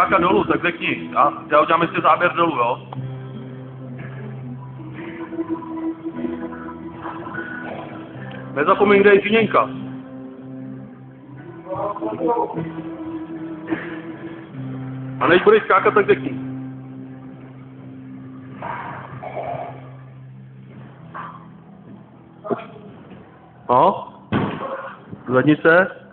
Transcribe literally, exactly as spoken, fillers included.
skákat dolů, tak řekni. Já, já udělám ještě záběr dolů, jo? Nezapomeň, kde je Žiněnka. A než budeš skákat, tak řekni. No? Zvedni se.